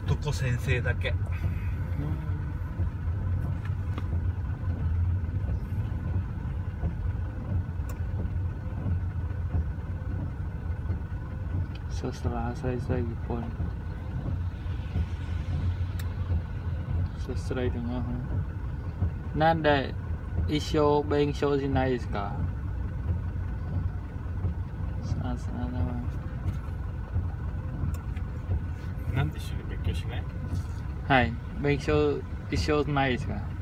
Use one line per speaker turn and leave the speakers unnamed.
男先生だけ。
Sastra saya Jepun. Sastra dengan nanda isyo beng show si nice ka. Sana naman.
なんで一緒に勉強しない？
はい、勉強一緒ないですか？